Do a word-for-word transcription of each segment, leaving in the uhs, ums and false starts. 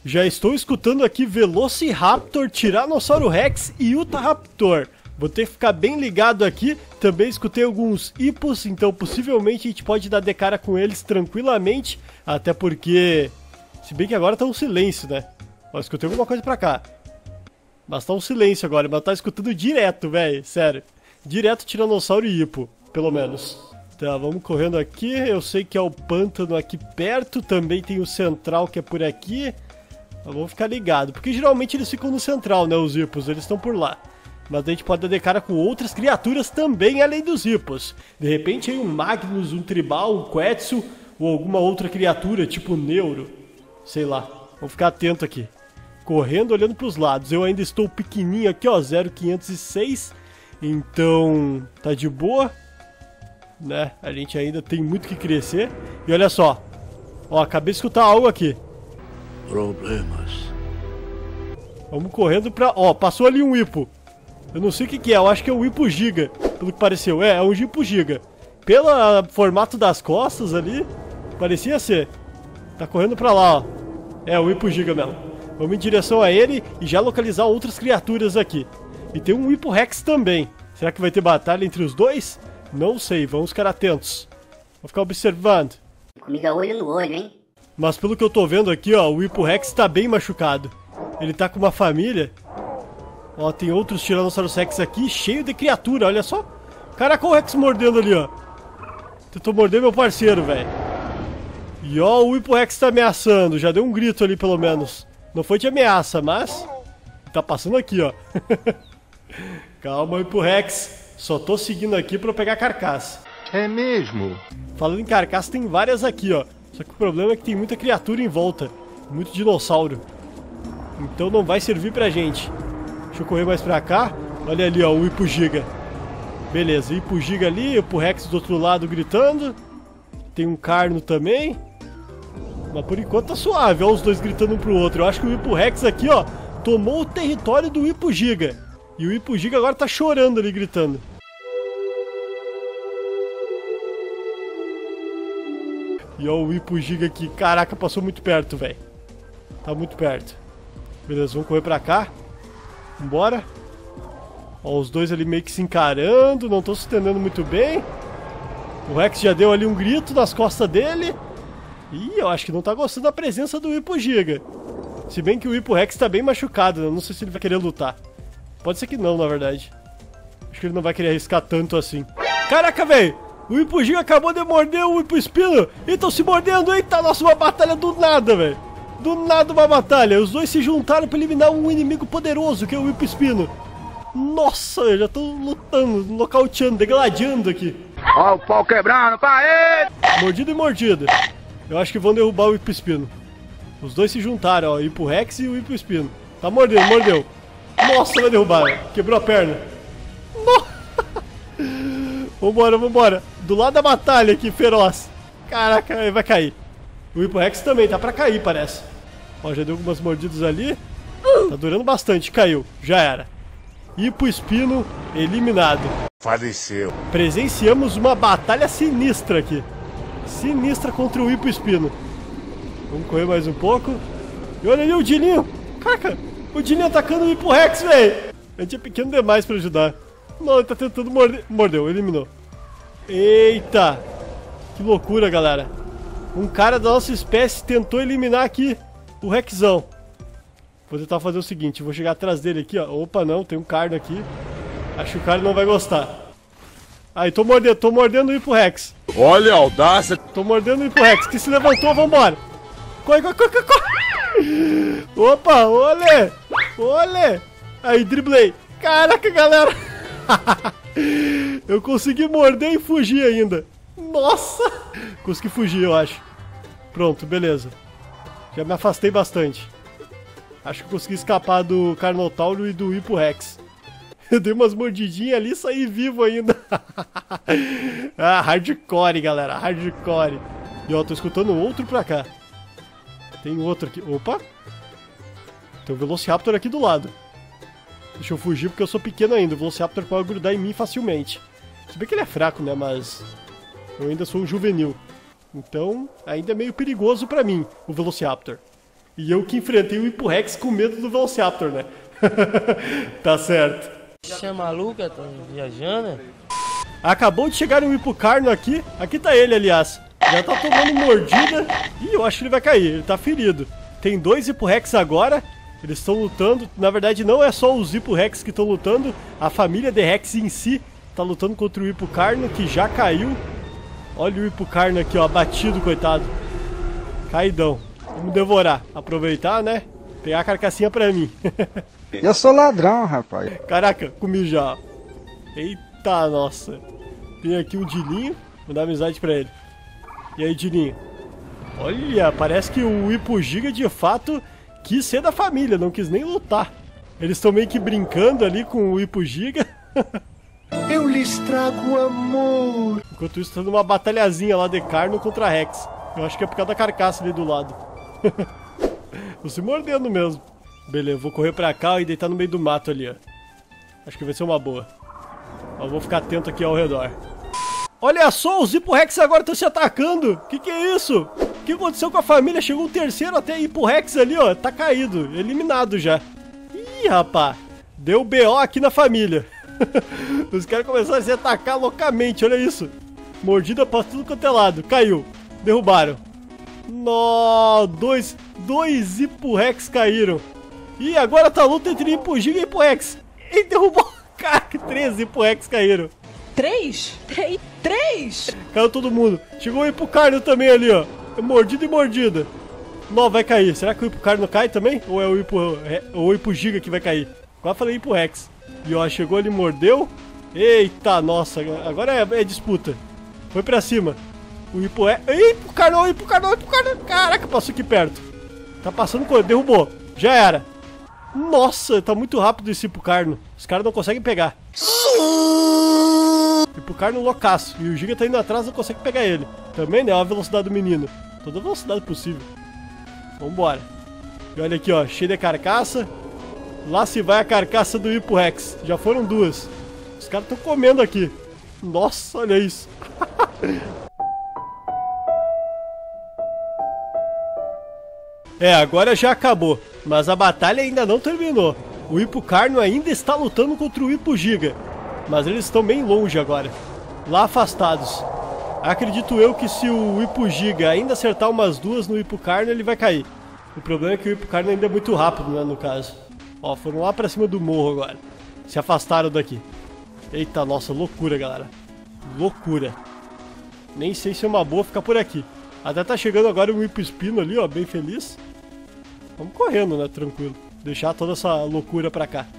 Já estou escutando aqui Velociraptor, Tiranossauro Rex e Utahraptor. Vou ter que ficar bem ligado aqui. Também escutei alguns hipos, então possivelmente a gente pode dar de cara com eles tranquilamente. Até porque... Se bem que agora tá um silêncio, né? Ó, escutei alguma coisa pra cá. Mas tá um silêncio agora, mas tá escutando direto, velho. Sério. Direto Tiranossauro e hipo, pelo menos. Tá, vamos correndo aqui. Eu sei que é o pântano aqui perto. Também tem o central que é por aqui. Mas vamos ficar ligado, porque geralmente eles ficam no central, né? Os hipos, eles estão por lá. Mas a gente pode dar de cara com outras criaturas também, além dos hipos. De repente aí um Magnus, um Tribal, um Quetzal, ou alguma outra criatura, tipo Neuro. Sei lá. Vamos ficar atento aqui. Correndo, olhando para os lados. Eu ainda estou pequenininho aqui, ó, zero quinhentos e seis. Então, tá de boa. Né? A gente ainda tem muito que crescer. E olha só. Ó, acabei de escutar algo aqui. Problemas. Vamos correndo pra... Ó, passou ali um hipo. Eu não sei o que que é, eu acho que é o hipo giga. Pelo que pareceu, é, é um hipo giga. Pelo formato das costas ali, parecia ser. Tá correndo pra lá, ó. É, o hipo giga mesmo. Vamos em direção a ele e já localizar outras criaturas aqui. E tem um hipo rex também. Será que vai ter batalha entre os dois? Não sei, vamos ficar atentos. Vou ficar observando. Comigo é olho no olho, hein? Mas pelo que eu tô vendo aqui, ó, o hipo rex tá bem machucado. Ele tá com uma família. Ó, tem outros Tiranossauros Rex aqui, cheio de criatura, olha só. Caraca, o Rex mordendo ali, ó. Tentou morder meu parceiro, velho. E ó, o hipo rex tá ameaçando, já deu um grito ali pelo menos. Não foi de ameaça, mas... Tá passando aqui, ó. Calma, hipo rex. Só tô seguindo aqui pra eu pegar a carcaça. É mesmo? Falando em carcaça, tem várias aqui, ó. Só que o problema é que tem muita criatura em volta. Muito dinossauro. Então não vai servir pra gente. Deixa eu correr mais pra cá. Olha ali, ó, o hipo giga. Beleza, hipo giga ali, hipo rex do outro lado gritando. Tem um carno também. Mas por enquanto tá suave, ó, os dois gritando um pro outro. Eu acho que o hipo rex aqui, ó, tomou o território do hipo giga. E o hipo giga agora tá chorando ali, gritando. E ó o hipo giga aqui. Caraca, passou muito perto, velho. Tá muito perto. Beleza, vamos correr pra cá. Vambora. Ó, os dois ali meio que se encarando. Não estão se entendendo muito bem. O Rex já deu ali um grito nas costas dele. Ih, eu acho que não tá gostando da presença do hipo giga. Se bem que o hipo rex tá bem machucado, né? Não sei se ele vai querer lutar. Pode ser que não, na verdade. Acho que ele não vai querer arriscar tanto assim. Caraca, velho! O hipo giga acabou de morder o hipo espino. E estão se mordendo. Eita, nossa, uma batalha do nada, velho. Do nada uma batalha. Os dois se juntaram pra eliminar um inimigo poderoso, que é o hipo espino. Nossa, eu já tô lutando, nocauteando, degladiando aqui. Ó o pau quebrando, pai! Mordido e mordido. Eu acho que vão derrubar o hipo espino. Os dois se juntaram, ó, o hipo rex e o hipo espino. Tá mordendo, mordeu. Nossa, vai derrubar, véio. Quebrou a perna. Vambora, vambora. Do lado da batalha aqui, feroz. Caraca, vai cair. O hipo rex também, tá pra cair, parece. Ó, já deu algumas mordidas ali. Tá durando bastante, caiu. Já era. Hipo espino eliminado. Faleceu. Presenciamos uma batalha sinistra aqui. Sinistra contra o hipo espino. Vamos correr mais um pouco. E olha ali o Dininho. Caraca, o Dininho atacando o hipo rex, velho. A gente é pequeno demais pra ajudar. Não, ele tá tentando morder. Mordeu, eliminou. Eita. Que loucura, galera. Um cara da nossa espécie tentou eliminar aqui o Rexão. Vou tentar fazer o seguinte, vou chegar atrás dele aqui, ó. Opa, não, tem um carno aqui. Acho que o cara não vai gostar. Aí, tô mordendo, tô mordendo o hipo rex. Olha a audácia. Tô mordendo o hipo rex, que se levantou, vambora. Corre, corre, corre, corre. Opa, olê. Olê. Aí, driblei. Caraca, galera. Eu consegui morder e fugir ainda. Nossa. Consegui fugir, eu acho. Pronto, beleza. Já me afastei bastante. Acho que consegui escapar do Carnotauro e do hipo rex. Eu dei umas mordidinhas ali e saí vivo ainda. Ah, hardcore, galera. Hardcore. E ó, tô escutando outro pra cá. Tem outro aqui. Opa. Tem um Velociraptor aqui do lado. Deixa eu fugir porque eu sou pequeno ainda. O Velociraptor pode grudar em mim facilmente. Se bem que ele é fraco, né? Mas eu ainda sou um juvenil. Então, ainda é meio perigoso pra mim, o Velociraptor. E eu que enfrentei o Hipo Rex com medo do Velociraptor, né? Tá certo. Você é maluca? Tá viajando? Acabou de chegar um Hipocarno aqui. Aqui tá ele, aliás. Já tá tomando mordida. Ih, eu acho que ele vai cair. Ele tá ferido. Tem dois Hipo Rex agora. Eles estão lutando. Na verdade, não é só os Hipo Rex que estão lutando. A família de Rex em si tá lutando contra o Hipocarno, que já caiu. Olha o Hipocarno aqui, ó. Abatido, coitado. Caidão. Vamos devorar. Aproveitar, né? Pegar a carcassinha pra mim. Eu sou ladrão, rapaz. Caraca, comi já. Eita, nossa. Tem aqui o Dilinho. Vou dar amizade pra ele. E aí, Dilinho? Olha, parece que o Hipo Giga de fato quis ser da família, não quis nem lutar. Eles estão meio que brincando ali com o Hipo Giga. Eu lhes trago amor. Enquanto isso, tá numa batalhazinha lá de Carno contra Rex. Eu acho que é por causa da carcaça ali do lado. Tô se mordendo mesmo. Beleza, vou correr pra cá e deitar no meio do mato ali, ó. Acho que vai ser uma boa. Eu vou ficar atento aqui ao redor. Olha só, os Hipo Rex agora estão se atacando. Que que é isso? O que aconteceu com a família? Chegou um terceiro até Hipo Rex ali, ó. Tá caído, eliminado já. Ih, rapá. Deu B O aqui na família. Os caras começaram a se atacar loucamente, olha isso. Mordida pra tudo quanto é lado. Caiu. Derrubaram. Nó, dois, dois Hipo Rex caíram. E agora tá a luta entre Hipo Giga e Hipo Rex. E derrubou. Caraca, três Hipo Rex caíram. Três? Três? Três? Caiu todo mundo. Chegou o Hipocarno também ali, ó. Mordida e mordida. Não, vai cair. Será que o Hipocarno cai também? Ou é o Hipo, é, ou o Hipo Giga que vai cair? Agora falei Hipo Rex. E ó, chegou ali, mordeu. Eita, nossa. Agora é, é disputa. Foi pra cima. O Hipo Rex. Hipocarno, Hipocarno, Hipocarno. Caraca, passou aqui perto. Tá passando com. Derrubou. Já era. Nossa, tá muito rápido esse Hipocarno. Os caras não conseguem pegar. Hipocarno loucaço. E o Giga tá indo atrás, não consegue pegar ele. Também, né? Olha a velocidade do menino. Toda a velocidade possível. Vambora. E olha aqui, ó. Cheio de carcaça. Lá se vai a carcaça do Hipo Rex. Já foram duas. Os caras estão comendo aqui. Nossa, olha isso. É, agora já acabou. Mas a batalha ainda não terminou. O Hipocarno ainda está lutando contra o Hipo Giga. Mas eles estão bem longe agora. Lá afastados. Acredito eu que se o Hipo Giga ainda acertar umas duas no Hipocarno, ele vai cair. O problema é que o Hipocarno ainda é muito rápido, né, no caso. Ó, foram lá pra cima do morro agora. Se afastaram daqui. Eita, nossa, loucura, galera. Loucura. Nem sei se é uma boa ficar por aqui. Até tá chegando agora o Hipo Espino ali, ó, bem feliz. Vamos correndo, né, tranquilo. Deixar toda essa loucura pra cá.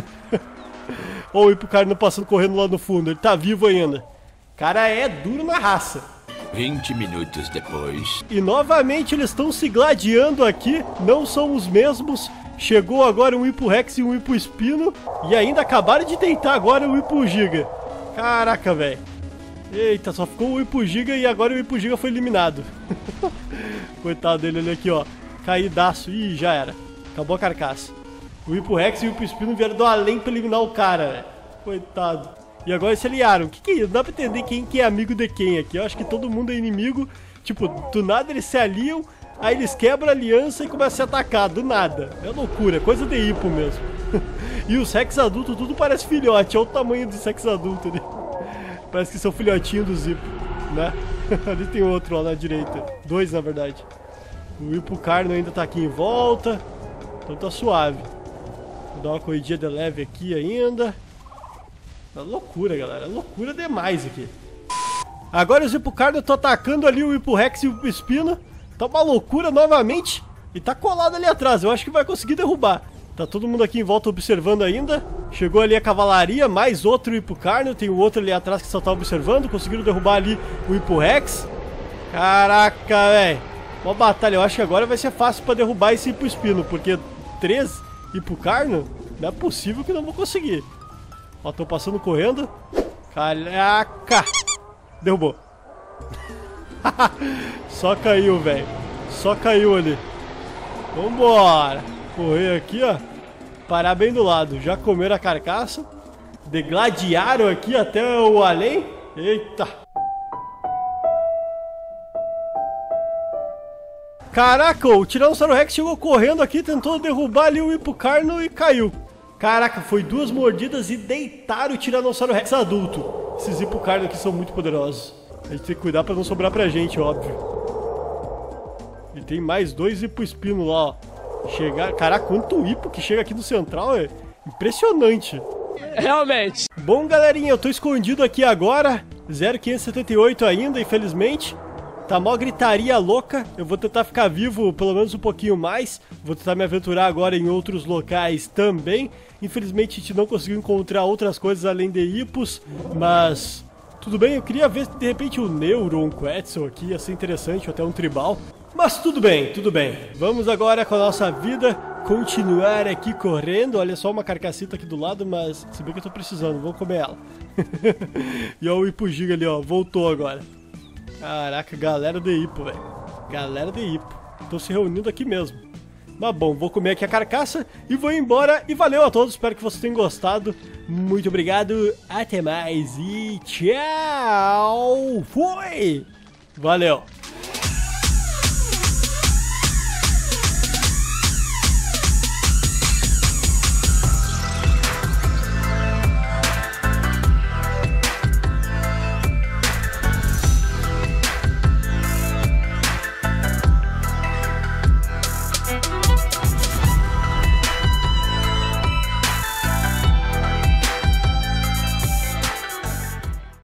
Ó o Hipocarno passando correndo lá no fundo, ele tá vivo ainda. Cara, é duro na raça. vinte minutos depois. E novamente eles estão se gladiando aqui, não são os mesmos. Chegou agora um Hipo Rex e um Hipo Espino. E ainda acabaram de deitar agora o Hipo Giga. Caraca, velho. Eita, só ficou o Hipo Giga e agora o Hipo Giga foi eliminado. Coitado dele ali aqui, ó. Caidaço. Ih, já era. Acabou a carcaça. O Hipo Rex e o Hipo Espino vieram do além pra eliminar o cara, velho. Coitado. E agora se aliaram. O que que é isso? Não dá pra entender quem que é amigo de quem aqui. Eu acho que todo mundo é inimigo. Tipo, do nada eles se aliam, aí eles quebram a aliança e começam a se atacar. Do nada. É loucura. É coisa de Hipo mesmo. E os Rex adultos, tudo parece filhote. Olha o tamanho dos Rex adultos ali. Parece que são filhotinhos do Hipo, né? Ali tem outro lá na direita. Dois, na verdade. O Hipocarno ainda tá aqui em volta. Então tá suave. Vou dar uma corridinha de leve aqui ainda. É loucura, galera. É loucura demais aqui. Agora os Hipocarno estão atacando ali o Hipo Rex e o Hipo Espino. Tá uma loucura novamente. E tá colado ali atrás. Eu acho que vai conseguir derrubar. Tá todo mundo aqui em volta observando ainda. Chegou ali a cavalaria, mais outro Hipocarno. Tem o outro ali atrás que só tá observando. Conseguiram derrubar ali o Hipo Rex. Caraca, velho. Uma batalha. Eu acho que agora vai ser fácil pra derrubar esse Hipo Espino. Porque três Hipocarno, não é possível que não vou conseguir. Ó, tô passando correndo. Caraca. Derrubou. Só caiu, velho. Só caiu ali. Vambora. Correr aqui, ó. Parar bem do lado. Já comeram a carcaça. Degladiaram aqui até o além. Eita. Caraca, o Tiranossauro Rex chegou correndo aqui, tentou derrubar ali o Hipocarno e caiu. Caraca, foi duas mordidas e deitaram o Tiranossauro Rex adulto. Esses Hipocarno aqui são muito poderosos. A gente tem que cuidar pra não sobrar pra gente, óbvio. E tem mais dois Hipoespino lá, ó. Chegar... Caraca, quanto hipo que chega aqui no central, é impressionante. Realmente. Bom, galerinha, eu tô escondido aqui agora. zero quinhentos e setenta e oito ainda, infelizmente. Tá mó gritaria louca. Eu vou tentar ficar vivo pelo menos um pouquinho mais. Vou tentar me aventurar agora em outros locais também. Infelizmente a gente não conseguiu encontrar outras coisas além de hipos. Mas tudo bem, eu queria ver de repente o Neuro, um Quetzal aqui. Ia ser interessante, ou até um Tribal. Mas tudo bem, tudo bem. Vamos agora com a nossa vida continuar aqui correndo. Olha só uma carcacita aqui do lado, mas se bem que eu tô precisando, vou comer ela. E ó o Hipo Giga ali, ó, voltou agora. Caraca, galera de hipo, velho. Galera de hipo. Tô se reunindo aqui mesmo. Mas bom, vou comer aqui a carcaça e vou embora. E valeu a todos, espero que vocês tenham gostado. Muito obrigado, até mais e tchau. Fui! Valeu!